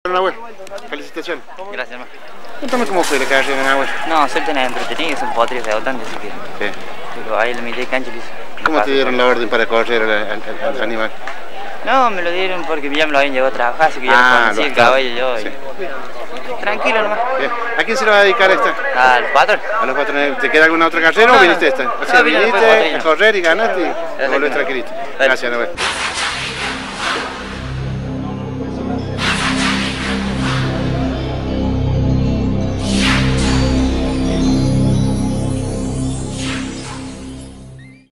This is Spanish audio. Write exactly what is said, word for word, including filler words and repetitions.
Nahuel, felicitaciones. Gracias, hermano. Cuéntame cómo fue la carrera, Nahuel. No, suelten es entretenido, son potrillos de bastante, así que... Sí. Pero ahí en la mitad de cancha le hice. ¿Cómo te dieron la orden para correr al, al, al animal? No, me lo dieron porque ya me lo habían llevado a trabajar, así que ya Ah, lo conocí, lo el estaba. caballo yo. Sí. Y... Tranquilo nomás. Bien. ¿A quién se le va a dedicar esta? Al patrón. ¿A los patrones? ¿Te queda alguna otra carrera No, o viniste esta? O sea, no, vine viniste después de a correr y ganaste y te volvés Exacto. tranquilito. Dale. Gracias, Nahuel.